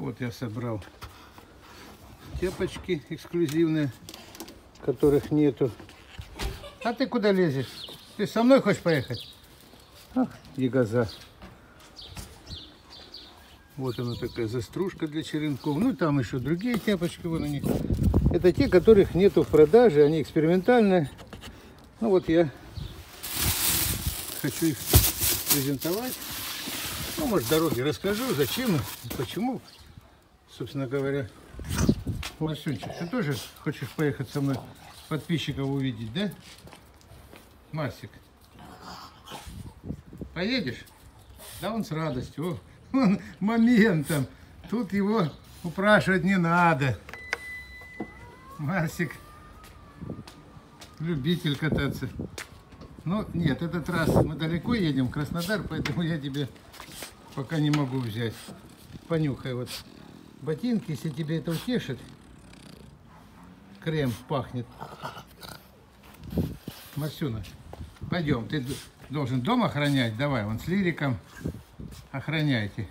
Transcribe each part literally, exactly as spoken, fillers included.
Вот я собрал тапочки эксклюзивные, которых нету. А ты куда лезешь? Ты со мной хочешь поехать? Ах, ягоза. Вот она такая застружка для черенков. Ну, там еще другие тапочки, вон они. Это те, которых нету в продаже, они экспериментальные. Ну, вот я хочу их презентовать. Ну, может, дороги расскажу, зачем и почему, собственно говоря. Марсюнчик, ты тоже хочешь поехать со мной подписчиков увидеть, да? Марсик, поедешь? Да он с радостью. О, он моментом. Тут его упрашивать не надо. Марсик любитель кататься. Ну, нет, этот раз мы далеко едем, в Краснодар, поэтому я тебе пока не могу взять. Понюхай вот ботинки, если тебе это утешит. Крем пахнет. Марсюна, пойдем, ты должен дом охранять. Давай, вон с Лириком охраняйте.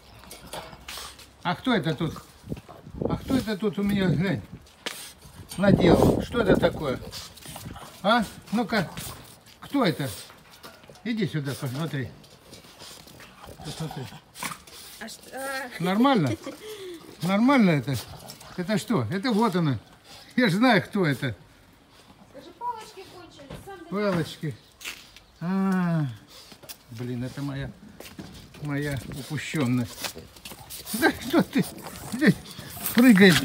А кто это тут? А кто это тут у меня, глянь, наделал? Что это такое? А? Ну-ка, кто это? Иди сюда, посмотри. Посмотри. А что? Нормально? Нормально это? Это что? Это вот она. Я же знаю, кто это. Даже палочки кончились. Сам Палочки. А, блин, это моя, моя упущенность. Да что ты здесь прыгаешь?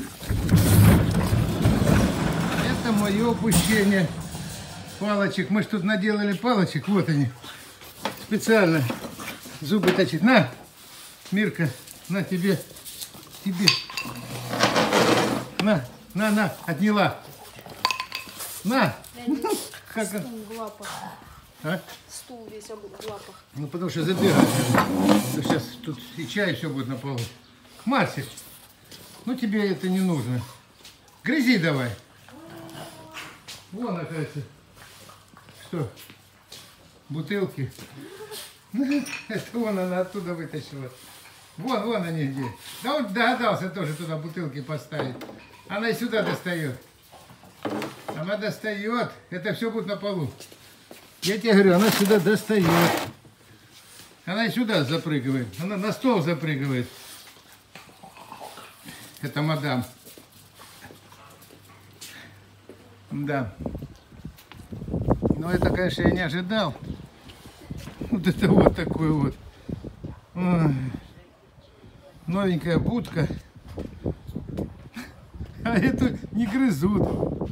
Это мое упущение. Палочек. Мы ж тут наделали палочек. Вот они. Специально зубы точить. На, Мирка, на тебе. Тебе. На, на, на, отняла. На. Как он? стул в лапах. А? Стул весь в лапах. Ну, потому что забирать. Сейчас тут и чай, все будет на полу. Марсик, ну тебе это не нужно. Грызи давай. Вон, оказывается, что? Бутылки. Это вон она оттуда вытащила. Вон, вон они где. Да он догадался тоже туда бутылки поставить. Она и сюда достает. Она достает. Это все будет на полу. Я тебе говорю, она сюда достает. Она и сюда запрыгивает. Она на стол запрыгивает. Это мадам. Да. Но это, конечно, я не ожидал. Вот это вот такой вот. Ой. Новенькая будка. А эту не грызут.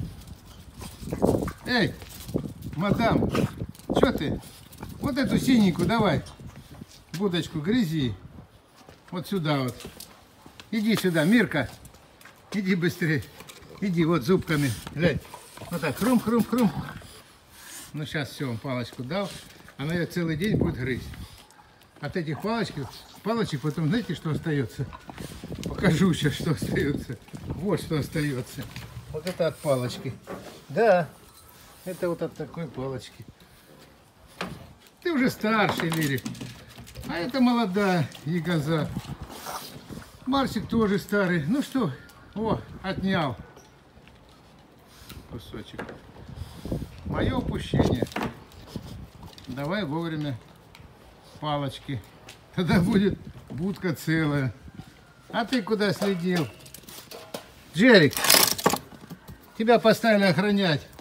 Эй, мадам, что ты? Вот эту синенькую давай. Будочку грызи. Вот сюда вот. Иди сюда, Мирка. Иди быстрее. Иди вот зубками. Глянь. Вот так, хрум-хрум-хрум. Ну, сейчас все, он палочку дал. Она ее целый день будет грызть. От этих палочек, палочек потом, знаете, что остается? Покажу сейчас, что остается. Вот что остается. Вот это от палочки. Да, это вот от такой палочки. Ты уже старший, Лирик. А это молодая ягоза. Марсик тоже старый. Ну что, о, отнял кусочек. Мое упущение. Давай вовремя палочки. Тогда будет будка целая. А ты куда следил? Джерик, тебя поставили охранять.